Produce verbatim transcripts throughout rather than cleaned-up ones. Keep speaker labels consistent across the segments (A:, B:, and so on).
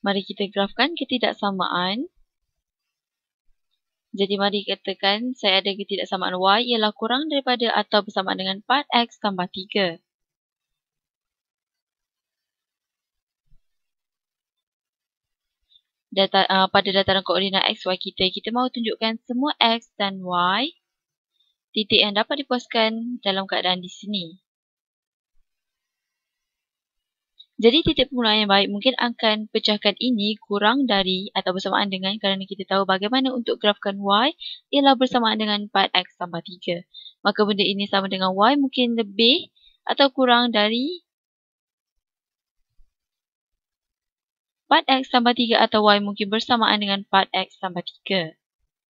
A: Mari kita grafkan ketidaksamaan. Jadi mari katakan saya ada ketidaksamaan Y ialah kurang daripada atau bersamaan dengan empat X tambah tiga. Data, uh, pada dataran koordinat X Y kita, kita mahu tunjukkan semua X dan Y titik yang dapat dipuaskan dalam keadaan di sini. Jadi titik permulaan yang baik mungkin akan pecahkan ini kurang dari atau bersamaan dengan, kerana kita tahu bagaimana untuk grafkan Y ialah bersamaan dengan empat X tambah tiga. Maka benda ini sama dengan Y mungkin lebih atau kurang dari empat X tambah tiga atau Y mungkin bersamaan dengan empat X tambah tiga.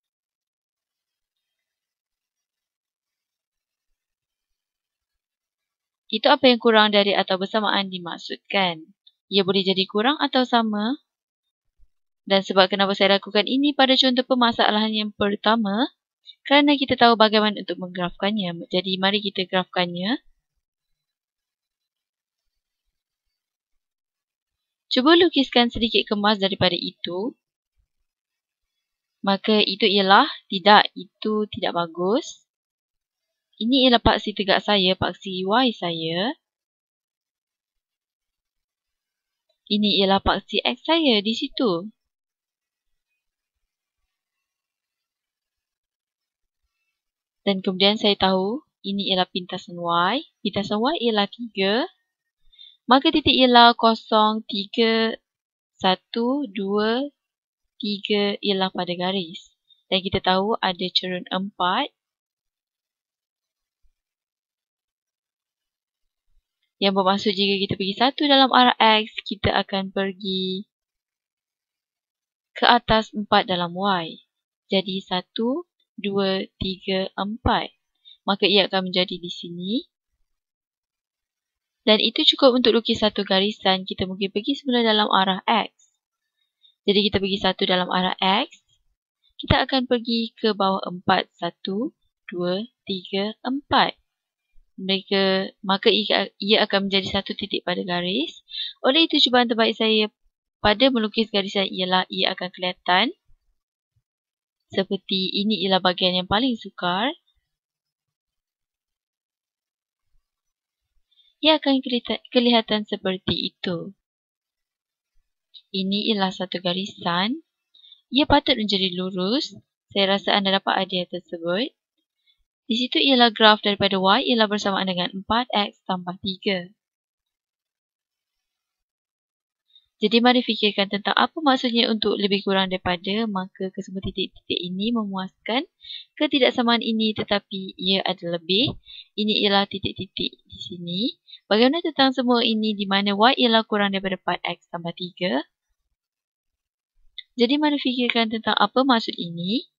A: Itu apa yang kurang dari atau bersamaan dimaksudkan. Ia boleh jadi kurang atau sama. Dan sebab kenapa saya lakukan ini pada contoh permasalahan yang pertama, kerana kita tahu bagaimana untuk menggrafkannya. Jadi mari kita grafkannya. Cuba lukiskan sedikit kemas daripada itu. Maka itu ialah tidak, itu tidak bagus. Ini ialah paksi tegak saya, paksi Y saya. Ini ialah paksi X saya di situ. Dan kemudian saya tahu ini ialah pintasan Y. Pintasan Y ialah tiga. Maka titik ialah kosong, tiga, satu, dua, tiga ialah pada garis. Dan kita tahu ada cerun empat. Yang bermaksud jika kita pergi satu dalam arah X, kita akan pergi ke atas empat dalam Y. Jadi satu, dua, tiga, empat. Maka ia akan menjadi di sini. Dan itu cukup untuk lukis satu garisan. Kita mungkin pergi semula dalam arah X. Jadi kita pergi satu dalam arah X. Kita akan pergi ke bawah empat. Satu, dua, tiga, empat. Mereka, maka ia akan menjadi satu titik pada garis. Oleh itu, cubaan terbaik saya pada melukis garisan ialah ia akan kelihatan seperti ini ialah bahagian yang paling sukar. Ia akan kelihatan seperti itu. Ini ialah satu garisan. Ia patut menjadi lurus. Saya rasa anda dapat idea tersebut. Di situ ialah graf daripada Y ialah bersamaan dengan empat X tambah tiga. Jadi mari fikirkan tentang apa maksudnya untuk lebih kurang daripada, maka kesemua titik-titik ini memuaskan ketidaksamaan ini tetapi ia ada lebih. Ini ialah titik-titik di sini. Bagaimana tentang semua ini di mana Y ialah kurang daripada empat X tambah tiga? Jadi mari fikirkan tentang apa maksud ini.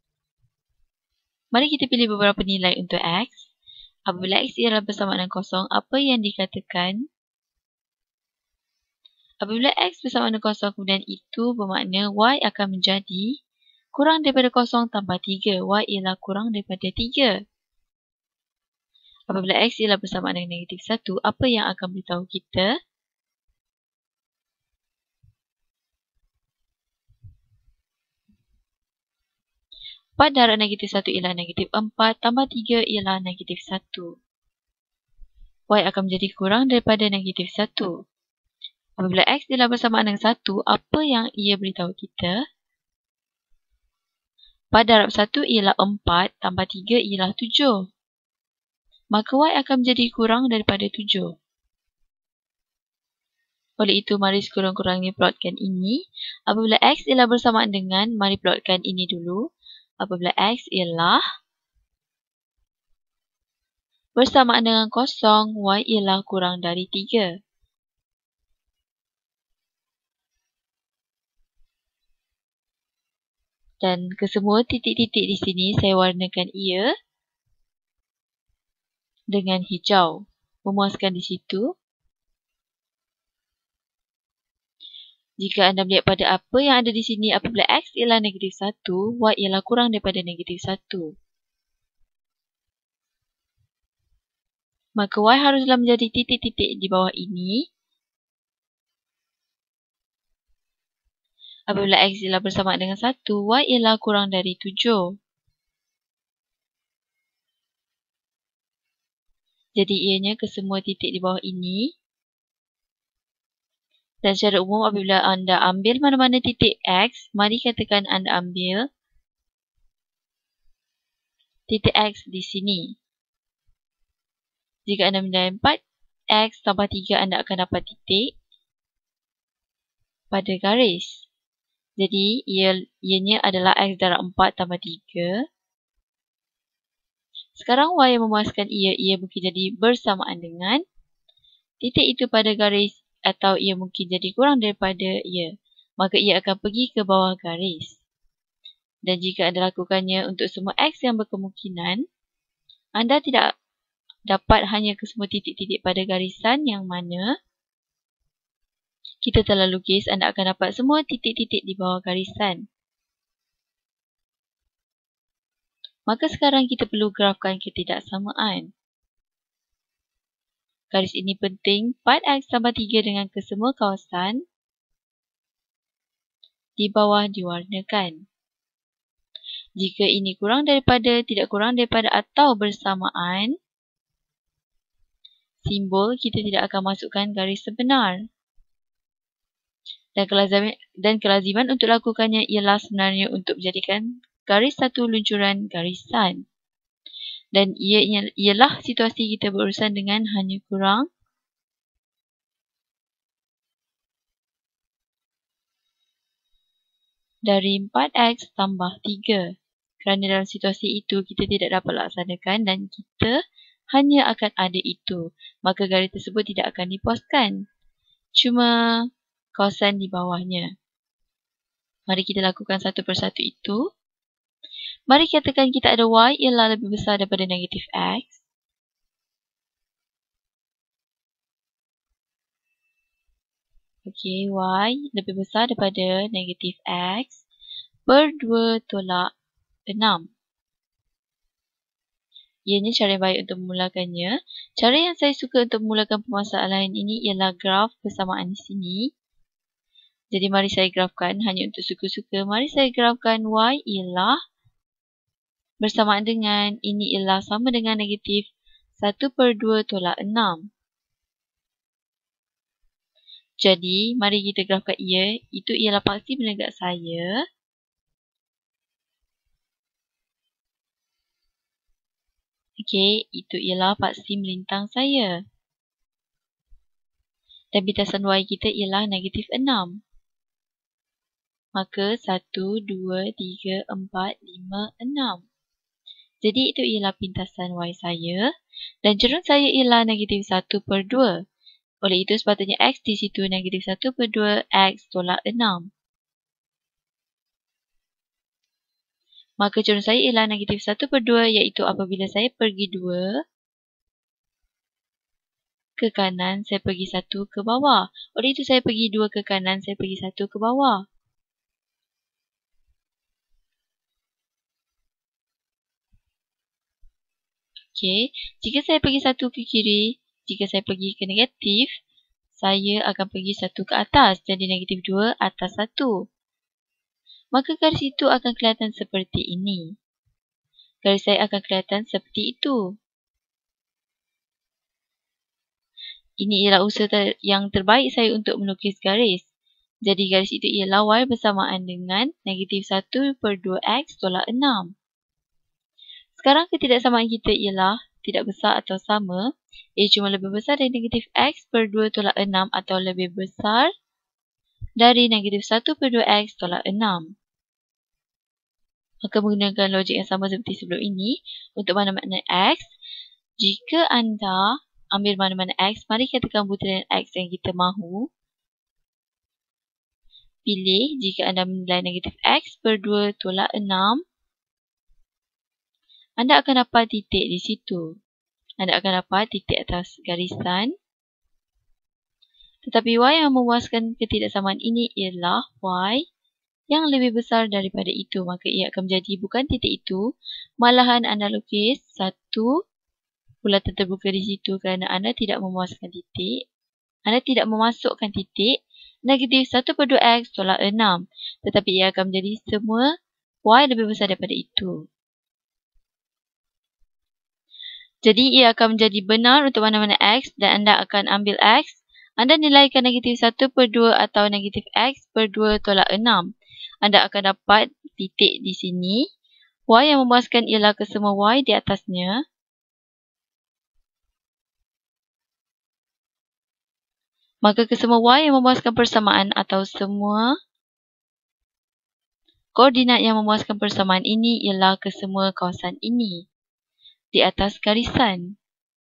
A: Mari kita pilih beberapa nilai untuk X. Apabila X ialah bersamaan dengan kosong, apa yang dikatakan? Apabila X bersamaan dengan kosong, kemudian itu bermakna Y akan menjadi kurang daripada kosong tambah tiga. Y ialah kurang daripada tiga. Apabila X ialah bersamaan dengan negatif satu, apa yang akan beritahu kita? empat darab negatif satu ialah negatif empat, tambah tiga ialah negatif satu. Y akan menjadi kurang daripada negatif satu. Apabila X ialah bersamaan dengan satu, apa yang ia beritahu kita? empat darab satu ialah empat, tambah tiga ialah tujuh. Maka Y akan menjadi kurang daripada tujuh. Oleh itu, mari sekurang-kurangnya plotkan ini. Apabila X ialah bersamaan dengan, mari plotkan ini dulu. Apabila X ialah bersamaan dengan kosong, Y ialah kurang dari tiga. Dan kesemua titik-titik di sini saya warnakan ia dengan hijau. Memuaskan di situ. Jika anda melihat pada apa yang ada di sini, apabila X ialah negatif satu, Y ialah kurang daripada negatif satu. Maka Y haruslah menjadi titik-titik di bawah ini. Apabila X ialah bersamaan dengan satu, Y ialah kurang dari tujuh. Jadi ianya kesemua titik di bawah ini. Dan secara umum apabila anda ambil mana-mana titik X, mari katakan anda ambil titik X di sini. Jika anda menilai empat, X tambah tiga, anda akan dapat titik pada garis. Jadi, ia, ianya adalah X darab empat tambah tiga. Sekarang Y yang memuaskan ia, ia mungkin jadi bersamaan dengan titik itu pada garis atau ia mungkin jadi kurang daripada ia. Maka ia akan pergi ke bawah garis. Dan jika anda lakukannya untuk semua X yang berkemungkinan, anda tidak dapat hanya ke semua titik-titik pada garisan yang mana kita telah lukis, anda akan dapat semua titik-titik di bawah garisan. Maka sekarang kita perlu grafkan ketidaksamaan. Garis ini penting, empat X tambah tiga dengan kesemua kawasan di bawah diwarnakan. Jika ini kurang daripada, tidak kurang daripada atau bersamaan, simbol kita tidak akan masukkan garis sebenar. Dan kelaziman, dan kelaziman untuk lakukannya ialah sebenarnya untuk menjadikan garis satu luncuran garisan. Dan ia ialah situasi kita berurusan dengan hanya kurang dari empat X tambah tiga. Kerana dalam situasi itu kita tidak dapat laksanakan dan kita hanya akan ada itu. Maka garis tersebut tidak akan dipuaskan. Cuma kawasan di bawahnya. Mari kita lakukan satu persatu itu. Mari katakan kita ada Y ialah lebih besar daripada negatif X. Okey, Y lebih besar daripada negatif X per dua tolak enam. Ianya cara yang baik untuk memulakannya. Cara yang saya suka untuk memulakan permasalahan ini ialah graf persamaan di sini. Jadi mari saya grafkan hanya untuk suka-suka. Mari saya grafkan Y ialah bersamaan dengan, ini ialah sama dengan negatif satu per dua tolak enam. Jadi, mari kita grafkan ia. Itu ialah paksi penegak saya. Okey, itu ialah paksi melintang saya. Dan bintasan Y kita ialah negatif enam. Maka satu, dua, tiga, empat, lima, enam. Jadi itu ialah pintasan Y saya. Dan cerun saya ialah negatif satu per dua. Oleh itu sepatutnya X di situ negatif satu per dua X tolak enam. Maka cerun saya ialah negatif satu per dua iaitu apabila saya pergi dua ke kanan, saya pergi satu ke bawah. Oleh itu saya pergi dua ke kanan, saya pergi satu ke bawah. Okey, jika saya pergi satu ke kiri, jika saya pergi ke negatif, saya akan pergi satu ke atas. Jadi negatif dua atas satu. Maka garis itu akan kelihatan seperti ini. Garis saya akan kelihatan seperti itu. Ini ialah usaha ter yang terbaik saya untuk melukis garis. Jadi garis itu ialah Y bersamaan dengan negatif satu per dua X tolak enam. Sekarang ketidaksamaan kita ialah tidak besar atau sama. Ia cuma lebih besar dari negatif X per dua tolak enam atau lebih besar dari negatif satu per dua X tolak enam. Maka menggunakan logik yang sama seperti sebelum ini, untuk mana-mana X, jika anda ambil mana-mana X, mari katakan butiran X yang kita mahu. Pilih jika anda menilai negatif X per dua tolak enam, anda akan dapat titik di situ. Anda akan dapat titik atas garisan. Tetapi Y yang memuaskan ketidaksamaan ini ialah Y yang lebih besar daripada itu. Maka ia akan menjadi bukan titik itu. Malahan anda lukis satu bulatan terbuka di situ kerana anda tidak memuaskan titik. Anda tidak memasukkan titik. negatif satu per dua X tolak enam. Tetapi ia akan menjadi semua Y lebih besar daripada itu. Jadi ia akan menjadi benar untuk mana-mana X dan anda akan ambil X. Anda nilaikan negatif satu per dua atau negatif X per dua tolak enam. Anda akan dapat titik di sini. Y yang memuaskan ialah kesemua Y di atasnya. Maka kesemua Y yang memuaskan persamaan atau semua koordinat yang memuaskan persamaan ini ialah kesemua kawasan ini di atas garisan.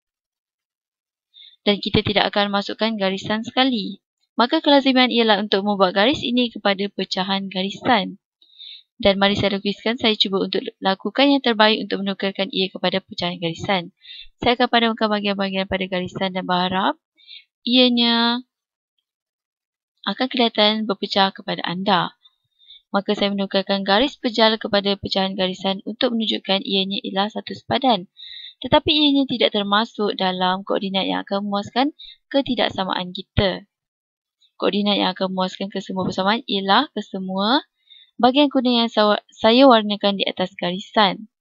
A: Dan kita tidak akan masukkan garisan sekali. Maka kelaziman ialah untuk membuat garis ini kepada pecahan garisan. Dan mari saya lukiskan, saya cuba untuk lakukan yang terbaik untuk menukarkan ia kepada pecahan garisan. Saya akan padamkan bahagian-bahagian pada garisan dan berharap ianya akan kelihatan berpecah kepada anda. Maka saya menukarkan garis pejal kepada pecahan garisan untuk menunjukkan ianya ialah satu sepadan. Tetapi ianya tidak termasuk dalam koordinat yang akan memuaskan ketidaksamaan kita. Koordinat yang akan memuaskan kesemua persamaan ialah kesemua bahagian kuning yang saya warnakan di atas garisan.